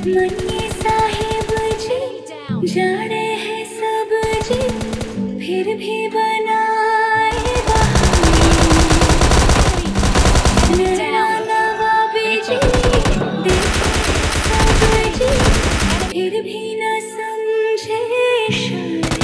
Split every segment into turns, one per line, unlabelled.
मन्ने साहिब जी जाने हैं सब जी, फिर भी बनाए बहाने। नवाबी जी देखे सब जी, फिर भी न समझे इशारे।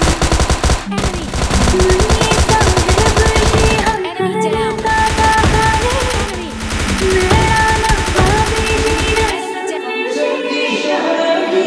मन्ने साहिब जी हम करता बहाने, मेरा नवाबी जी न समझे इशारे।